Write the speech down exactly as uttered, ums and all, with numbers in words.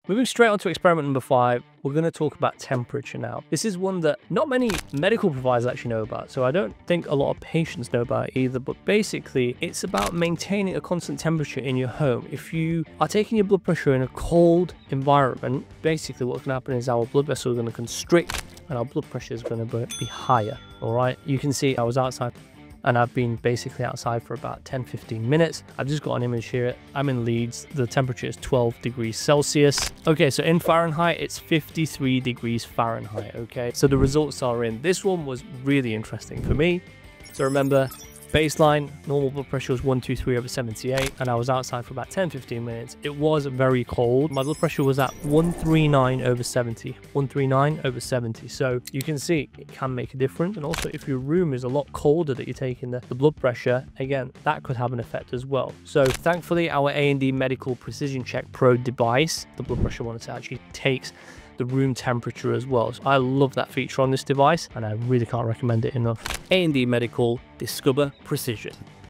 Moving straight on to experiment number five, we're going to talk about temperature now. This is one that not many medical providers actually know about, so I don't think a lot of patients know about it either, but basically it's about maintaining a constant temperature in your home. If you are taking your blood pressure in a cold environment, basically what's going to happen is our blood vessels are going to constrict and our blood pressure is going to be higher. All right, you can see I was outside and I've been basically outside for about ten fifteen minutes. I've just got an image here. I'm in Leeds. The temperature is twelve degrees Celsius. Okay, so in Fahrenheit, it's fifty-three degrees Fahrenheit. Okay, so the results are in. This one was really interesting for me. So remember, baseline, normal blood pressure was one twenty-three over seventy-eight, and I was outside for about ten fifteen minutes. It was very cold. My blood pressure was at one thirty-nine over seventy. one thirty-nine over seventy. So you can see it can make a difference. And also, if your room is a lot colder that you're taking the, the blood pressure, again, that could have an effect as well. So thankfully, our A and D Medical Precision Check Pro device, the blood pressure monitor, actually takes the room temperature as well. So I love that feature on this device and I really can't recommend it enough. A and D Medical, Discover Precision.